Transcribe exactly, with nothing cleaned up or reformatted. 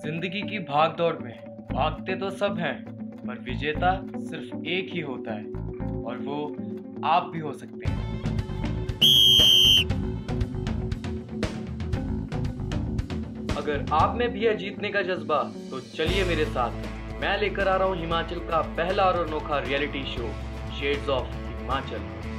जिंदगी की भाग दौड़ में भागते तो सब हैं, पर विजेता सिर्फ एक ही होता है और वो आप भी हो सकते हैं। अगर आप में भी है जीतने का जज्बा तो चलिए मेरे साथ। मैं लेकर आ रहा हूँ हिमाचल का पहला और अनोखा reality show shades of Himachal.